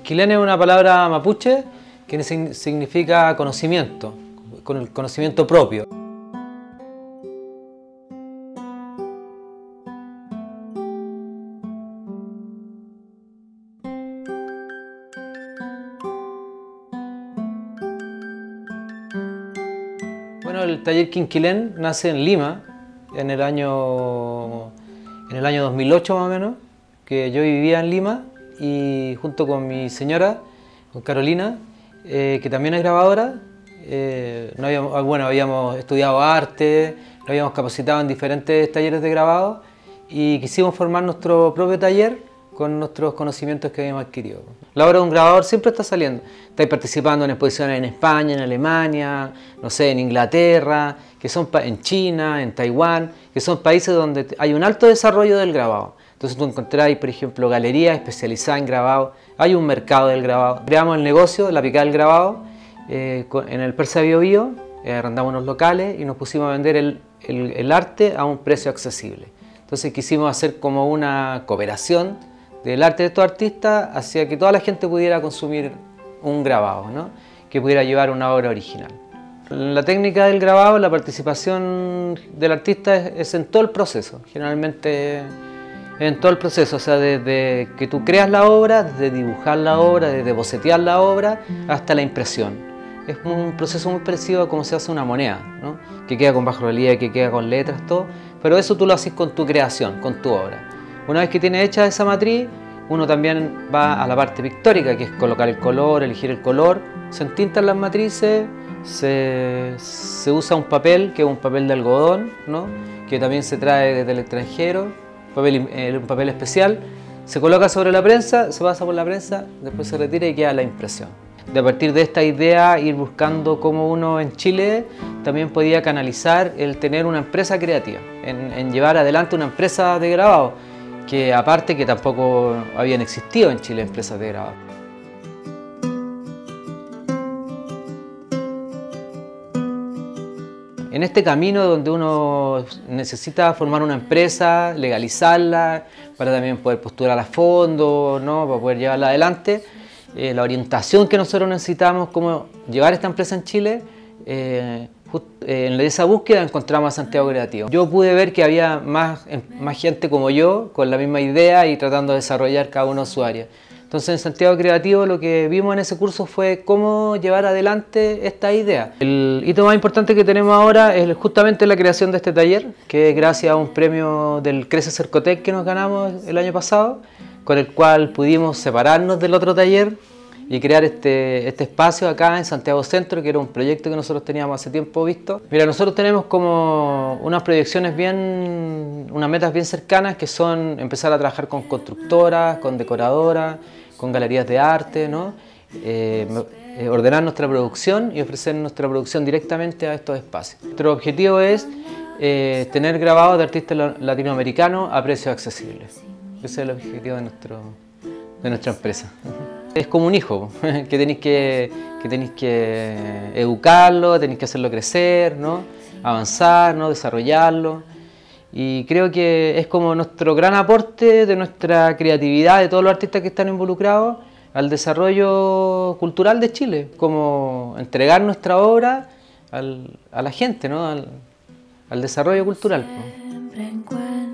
Quinquilén es una palabra mapuche que significa conocimiento, con el conocimiento propio. Bueno, el taller Quinquilén nace en Lima en el año 2008 más o menos, que yo vivía en Lima y junto con mi señora, con Carolina, que también es grabadora, habíamos estudiado arte, nos habíamos capacitado en diferentes talleres de grabado y quisimos formar nuestro propio taller con nuestros conocimientos que habíamos adquirido. La obra de un grabador siempre está saliendo. Estáis participando en exposiciones en España, en Alemania, no sé, en Inglaterra, en China, en Taiwán, que son países donde hay un alto desarrollo del grabado. Entonces tú encontráis, por ejemplo, galerías especializadas en grabado, hay un mercado del grabado. Creamos el negocio, la picada del grabado, en el Persa Biobío, arrendamos unos locales y nos pusimos a vender el arte a un precio accesible. Entonces quisimos hacer como una cooperación del arte de estos artistas hacia que toda la gente pudiera consumir un grabado, ¿no? Que pudiera llevar una obra original. La técnica del grabado, la participación del artista es en todo el proceso, generalmente en todo el proceso, o sea, desde que tú creas la obra, desde dibujar la obra, desde bocetear la obra, hasta la impresión. Es un proceso muy parecido a cómo se hace una moneda, ¿no? Que queda con bajorrelieve, que queda con letras, todo, pero eso tú lo haces con tu creación, con tu obra. Una vez que tienes hecha esa matriz, uno también va a la parte pictórica, que es colocar el color, elegir el color, se entintan las matrices, se usa un papel, que es un papel de algodón, ¿no? Que también se trae desde el extranjero, un papel especial, se coloca sobre la prensa, se pasa por la prensa, después se retira y queda la impresión. De a partir de esta idea, ir buscando cómo uno en Chile también podía canalizar el tener una empresa creativa, en llevar adelante una empresa de grabado, que aparte que tampoco habían existido en Chile empresas de grabado. En este camino donde uno necesita formar una empresa, legalizarla, para también poder postular a fondo, ¿no? Para poder llevarla adelante, la orientación que nosotros necesitamos, cómo llevar esta empresa en Chile, en esa búsqueda encontramos a Santiago Creativo. Yo pude ver que había más gente como yo, con la misma idea y tratando de desarrollar cada uno su área. Entonces en Santiago Creativo lo que vimos en ese curso fue cómo llevar adelante esta idea. El hito más importante que tenemos ahora es justamente la creación de este taller, que es gracias a un premio del Crece Cercotec que nos ganamos el año pasado, con el cual pudimos separarnos del otro taller y crear este espacio acá en Santiago Centro, que era un proyecto que nosotros teníamos hace tiempo visto. Mira, nosotros tenemos como unas proyecciones unas metas bien cercanas, que son empezar a trabajar con constructoras, con decoradoras, con galerías de arte, ¿no? Ordenar nuestra producción y ofrecer nuestra producción directamente a estos espacios. Nuestro objetivo es tener grabados de artistas latinoamericanos a precios accesibles. Ese es el objetivo de nuestra empresa. Es como un hijo, que tenéis que educarlo, tenéis que hacerlo crecer, ¿no? Avanzar, ¿no? Desarrollarlo. Y creo que es como nuestro gran aporte de nuestra creatividad, de todos los artistas que están involucrados, al desarrollo cultural de Chile, como entregar nuestra obra a la gente, ¿no? Al desarrollo cultural, ¿no?